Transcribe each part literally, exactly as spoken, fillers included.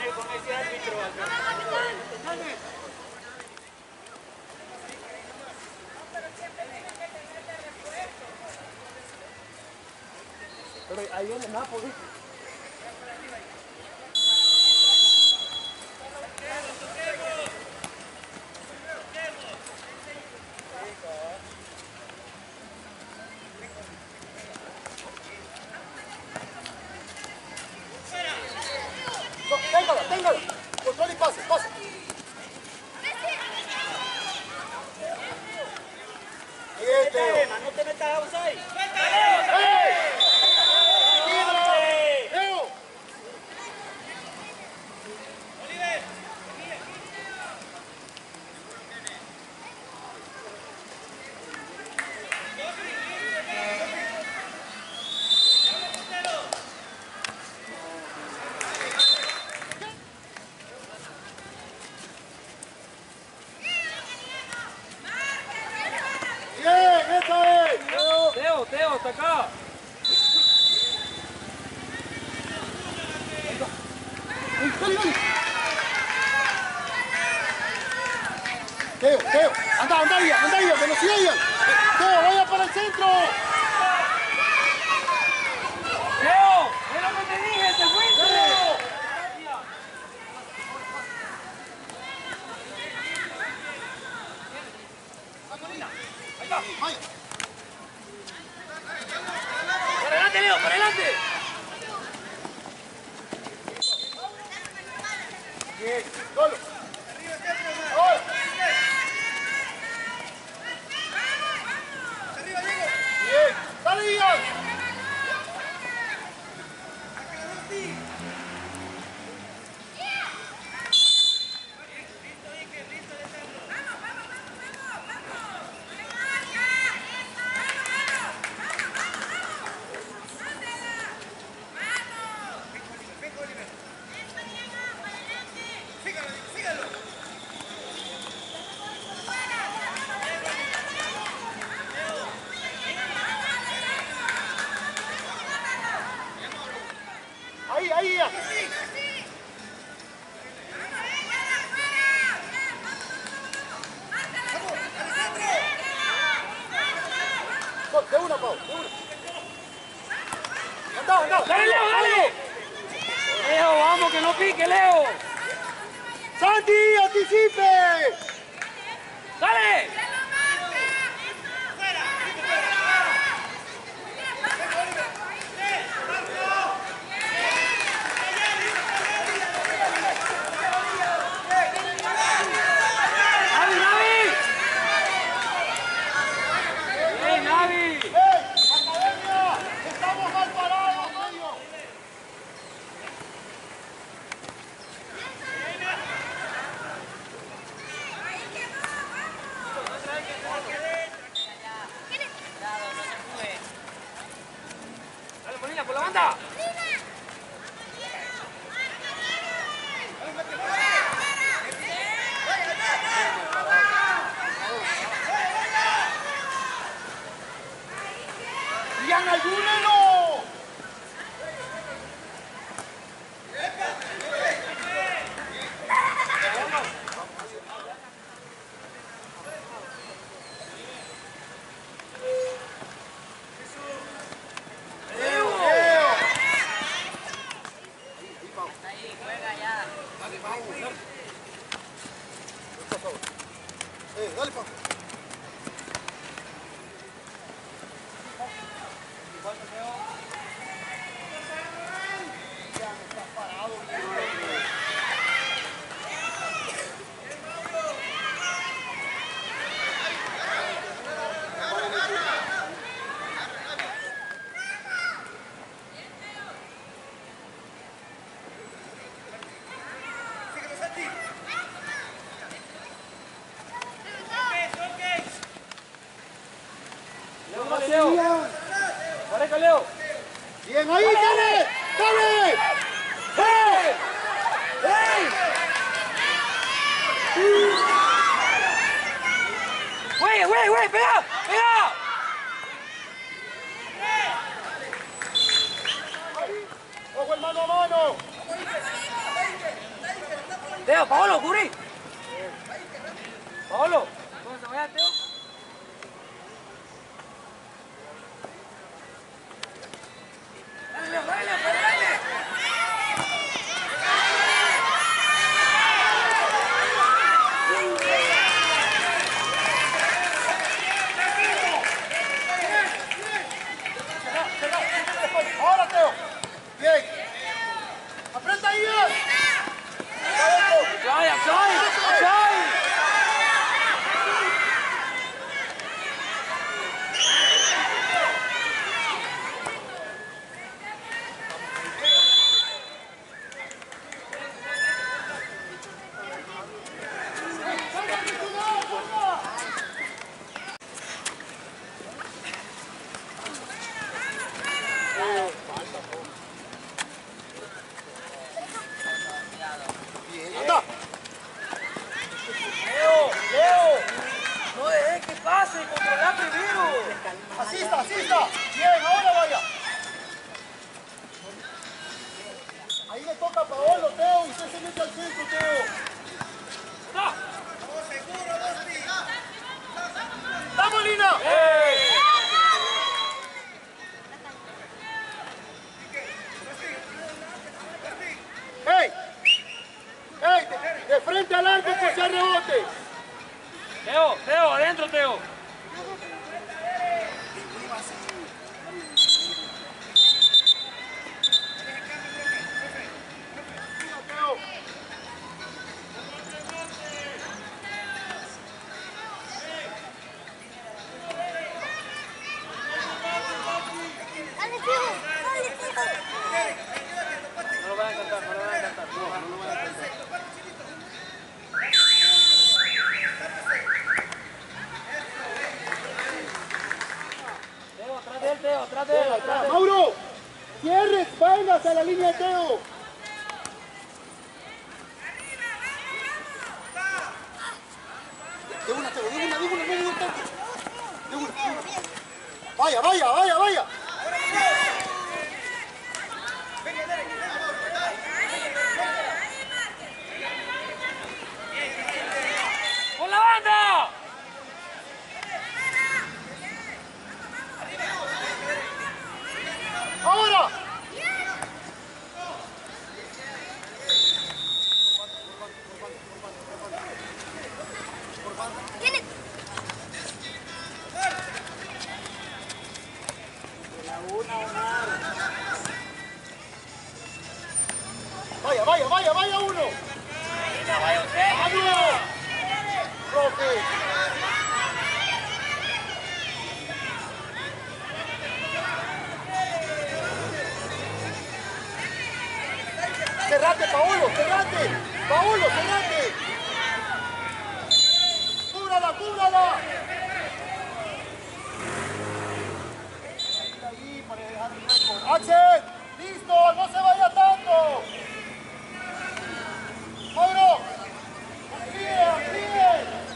con ese árbitro. Pero ahí viene Nápoles. Téngalo, téngalo. Control y pase, pase. No te metas a usar. Teo, Teo, hasta acá. Teo, Teo, anda, anda, Ian, anda, Ian, velocidad, Ian. Teo, vaya para el centro. Teo, es lo que te dije, te fuiste. Vaya. Para adelante, Leo, para adelante. Bien, solo. ¡Gol! Bien, dale, Ian. Ahí, ahí, Ian. De una, Pau, de una. Anda, anda. Dale, Leo, dale. Leo, vamos, que no pique, Leo. ¡Santi, anticipe! Dale. ¡Estamos mal parados, Mario! Dale, Molina, por la banda. ¡Ian, ayúdenlo! Eh, dale, Pau. Leo. Pareja, Leo. Bien, ahí, dale, dale. ¡Eh! ¡Eh! Güey, güey, güey, pega, pega. Ojo el mano a mano. Teo, Paolo, cubrí. Paolo, ¿dónde se vaya, Teo? Dale, Leo, dale, Leo, dale, dale. Ahora, Teo. Bien. Aprieta ahí. Axay, Axay, Axay. Leo, Leo, no dejes que pase, controla primero. Asista, asista. Bien, ahora vaya. Ahí le toca a Paolo, Teo, y usted se mete al centro, Teo. ¡No! ¡Vamos, Lina! ¡Ey! ¡Ey! ¡Ey! De, de frente al arco por si hay rebote. Teo, Teo, adentro, Teo. No lo van a cantar, no lo van a cantar. No, no lo van a cantar. Teo, atrás de él, Teo, atrás de él, atrás de él. Mauro, cierres, vengas a la línea de Teo. De una, Teo, de una, de una, de una, de una. De una, de una. Vaya, vaya, vaya, vaya. ¡Con la banda! Ahora. Vaya, vaya, vaya, vaya uno. ¡Vaya usted! ¡Vamos! Profe. Cerrate, Paolo, cerrate. Paolo, cerrate. Cúbrala, cúbrala. Ahí para dejar el hueco. Axel, listo, no se vaya tanto. Mauro, amplíe, amplíe.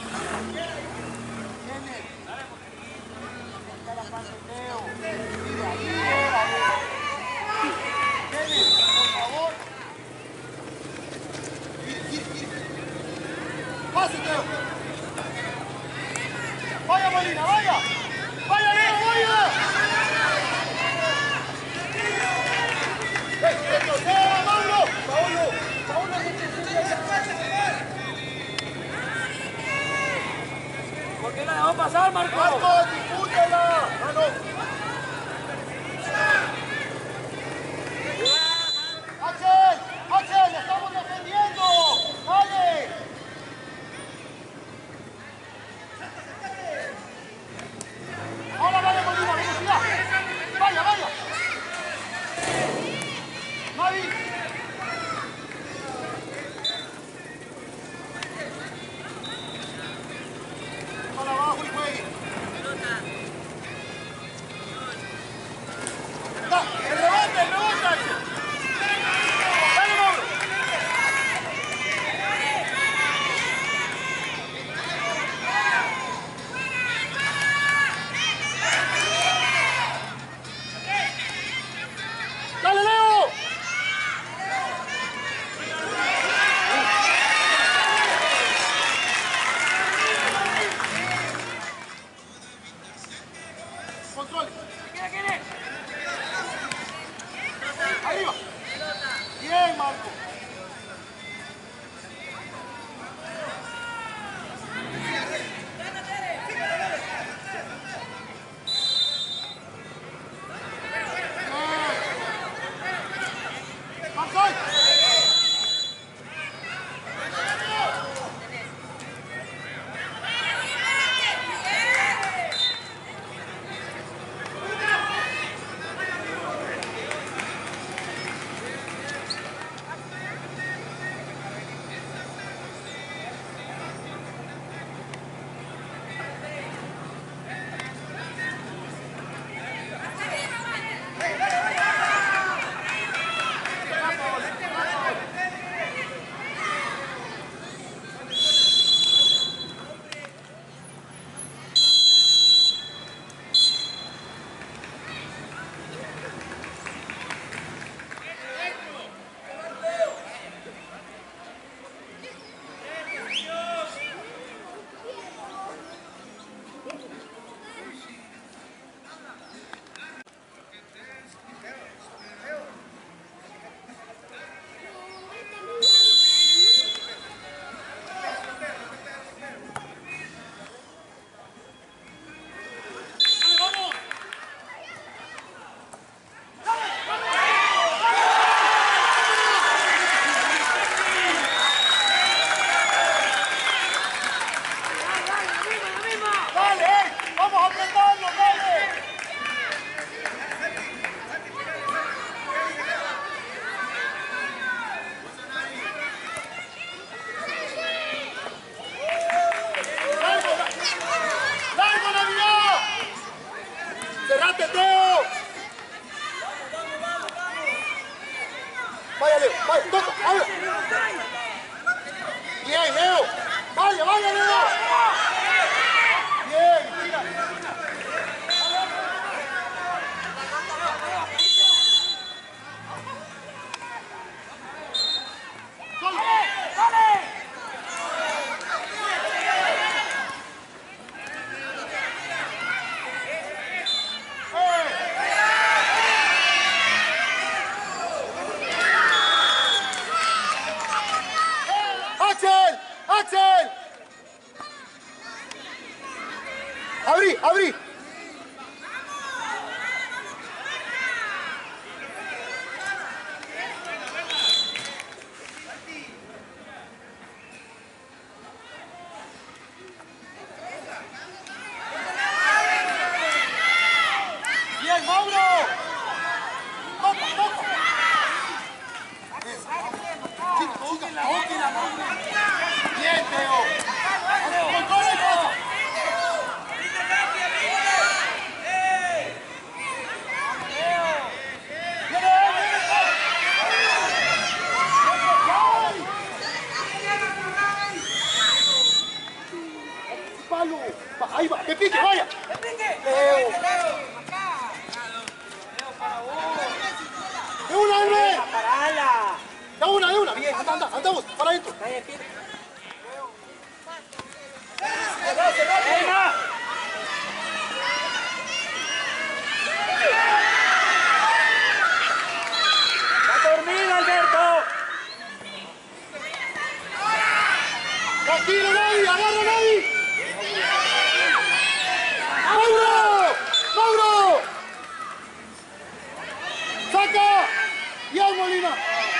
Viene. Está la paz de Teo. Mira, ahí, ahí. Viene, por favor. Gire, gire, gire. Pase, Teo. Vaya, Molina, vaya. Vaya, Leo, vaya. ¡Eh, retroceda, Mauro! ¡Paulo! ¡Paulo, ¿Por qué la dejó pasar, Marco? Marco, dispútela! ¡Ah, no! ¡Axel! ¡Axel! ¡Le estamos defendiendo! ¡Vale! ¡Ahora vale, Molina! ¡Velocidad! ¡Vaya, vaya! ¡Mavi! Para abajo y juegue. Vaya, Leo, vaya, toca, vaya. Bien, Leo. Vaya, vaya, Leo. Bien, tira. ¡Axel! ¡Axel! ¡Abrí! ¡Abrí! ¡Bien, Mauro! ¡Toca, toca! Chica, tóquela, Mauro. ¡Bien, Teo! ¡Controla y pasa! ¡Palo! ¡Ahí va! ¡Que pique, vaya! ¡Leo! ¡De una, Albert! ¡Parala! ¡De una, de una! ¡Bien! ¡Anda, anda! ¡Anda vos! ¡Para adentro! ¡Venga! ¡Está dormido, Alberto! ¡Tranquilo, Navi! ¡Agarra, Navi! ¡Mauro! ¡Mauro! ¡Saca! ¡Bien, Molina!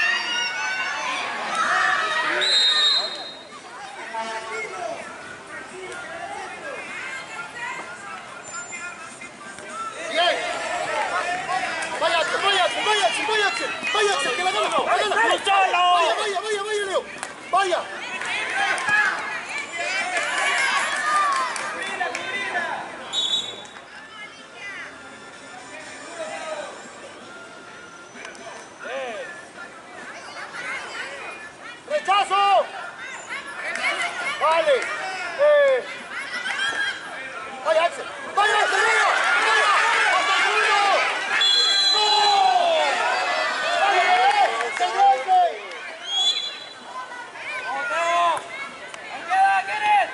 ¡Bien! ¡Váyate, váyate, váyate, váyate! ¡Váyate, que la gana! ¡La gana! ¡Vaya, vaya, vaya, vaya, Leo! ¡Vaya! ¡Rechazo! Vale. Eh. Vaya, Axel. Vaya, Axel, vaya. Vaya. Hasta el segundo. ¡No! Vale, excelente. ¡Vamos, Teo! ¡Ahí queda! ¿Quién es?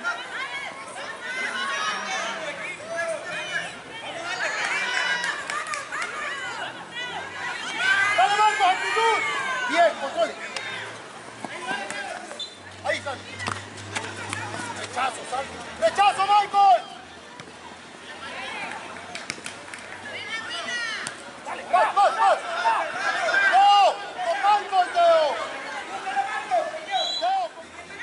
Dale, Marcos, actitud. Bien, control. Ahí, sal. Rechazo, sal. ¡Rechazo, Michael! ¡Más, más, más! ¡No! ¡Con Michael, Teo! ¡Teo!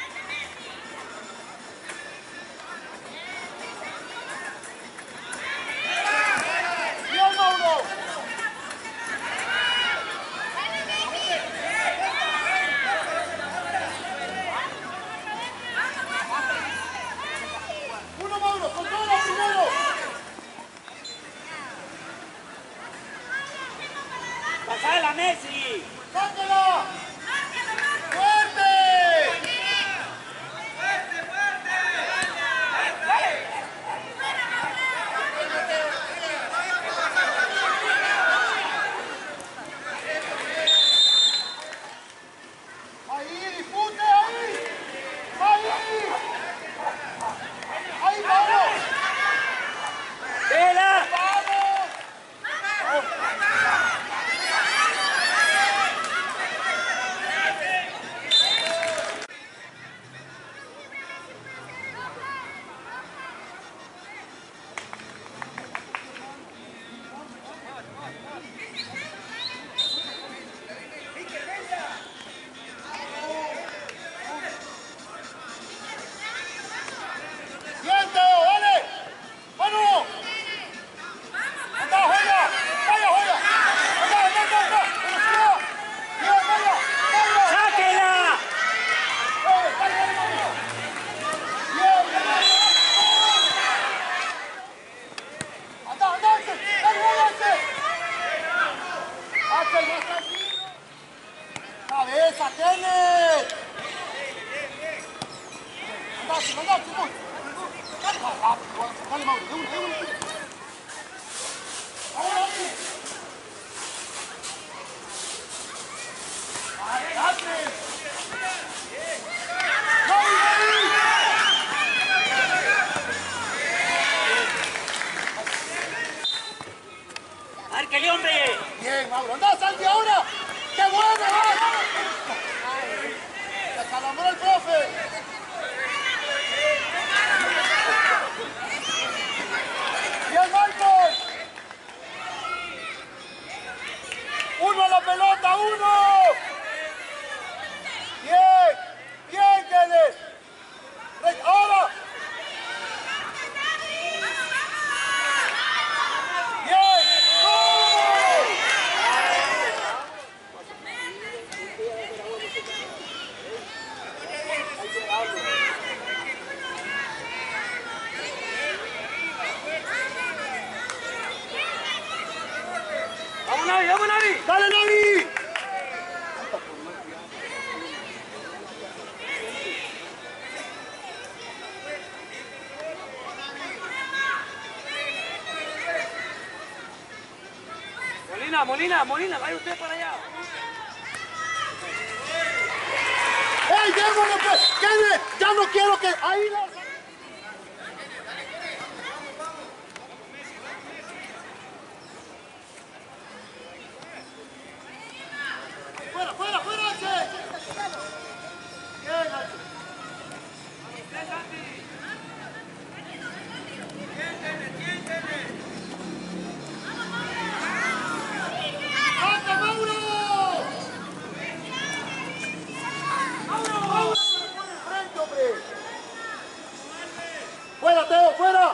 ¡Bien, Mauro! ¡Uno, Mauro! ¡Controla primero! ¡Pasala, Messi! ¡Sáquela! ¡Fuerte! ¡Ahí, dispute, ahí! ¡Ahí! ¡Ahí, vamos! ¡Vela! ¡Vamos! ¡Bien, Teo! ¡Dale! ¡Manu! ¡Anda, Joya! ¡Vaya, Joya! ¡Anda, anda, anda! anda! ¡Velocidad! ¡Bien, vaya! ¡Vaya! ¡Sáquela! ¡Eh, dale, dale, Manu! ¡Bien, bien! ¡Anda, anda, Axel! ¡Dale, dale, Axel! ¡Axel, más tranquilo! ¡Esa tiene! ¡Andate, andate, Mauro! ¡Dale, rápido! ¡Dale, Mauro! ¡De una, de una! ¡Ahora, dale! ¡Dale, dale! ¡Márquele, hombre! Bien, Mauro. ¡Anda, Santi, ahora! ¡Qué bueno! ¡Se calambró el profe! ¡Bien, Michael! ¡Uno a la pelota! ¡Uno! ¡Bien! ¡Bien, Kenneth! ¡Ahora! ¡Vamos, Navi! ¡Vamos, Navi! ¡Dale, Navi! Molina, Molina, Molina, vaya usted para allá. ¡Ey, démosle, pues! ¡Kenneth! ¡Ya no quiero que... ¡Ahí la... ¡Fuera, fuera, fuera, H! ¡Bien, H! ¡Anda, Mauro! ¡Mauro! ¡Mauro! ¡Frente, hombre! ¡Fuera, Teo, fuera!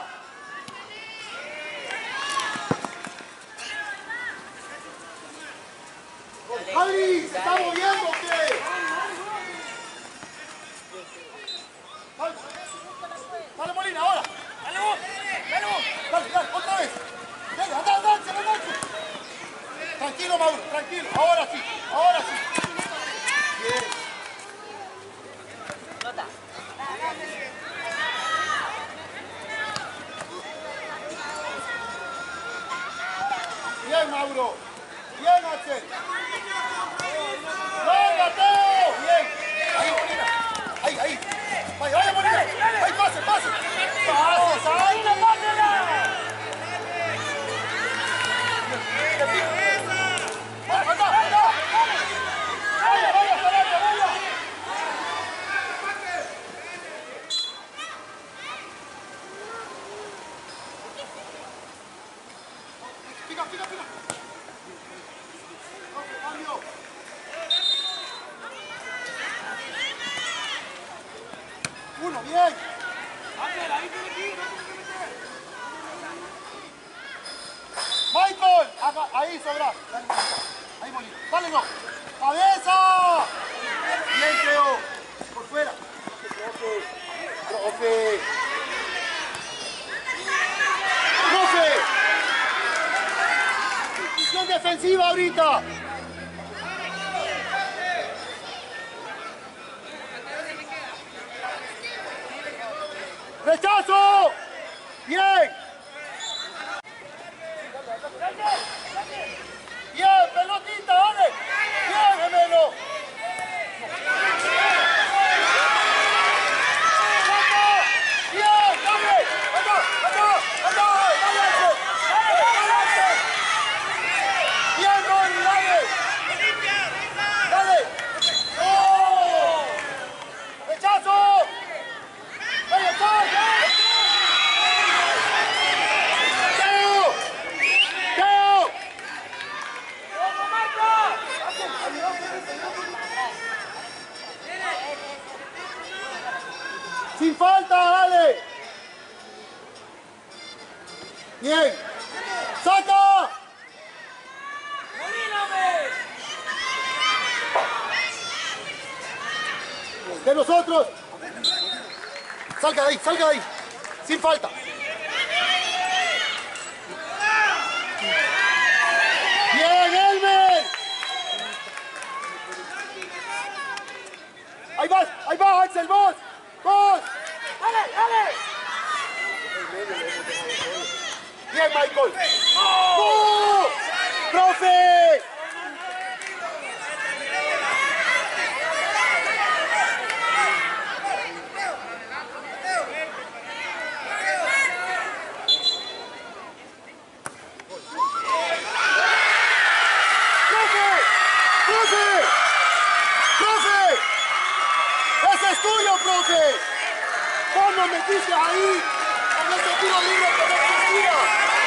¡Javi! ¡Se está moviendo, ¿qué? Dale, dale, Molina, ahora. ¡Dale vos! ¡Dale vos! Dale, dale, otra vez. Dale, anda, avance, avance. Tranquilo, Mauro, tranquilo. Ahora sí, ahora sí. Bien. Nota. Bien, Mauro. Bien, H. ¡Venga, Teo! Bien. Ahí, Molina. Ahí, ahí. Vaya, vaya, Molina. Ahí, pase, pase. Pase, ahí. ¡Anda, anda! ¡Vaya, vaya, Sarabia, vaya! Pica, pica, pica. Ok, cambio. Uno, bien. Ángel, ahí tiene que ir, no tiene que meter. Michael, haga, ahí sobra. Dale, ahí, Molina. Dale, no. ¡Cabeza! Bien, Teo. Por fuera. Profe. Profe. Profe. Posición defensiva ahorita. ¡Rechazo! ¡Bien! ¡Bien, pelotita, dale! ¡Bien, gemelo! ¡Bien, dale! ¡Anda, anda, anda! ¡Dale, dale! ¡Bien, Ronnie, dale! ¡Dale! ¡Oh! ¡Rechazo! ¡Vaya, sal! ¡Teo! ¡Teo! ¡Vamos, Marco! ¡Sin falta, dale! ¡Bien! ¡Saca! ¡Molina, hombre! ¡De nosotros! ¡Salga de ahí, salga de ahí! ¡Sin falta! ¡Bien, Elmer! Michael, vos. Vos. ¡Dale, dale! Bien, Michael. ¡Oh! ¡Profe! ¡Profe! ¡Vos nos metiste ahí! ¡Con ese tiro libre que no existía!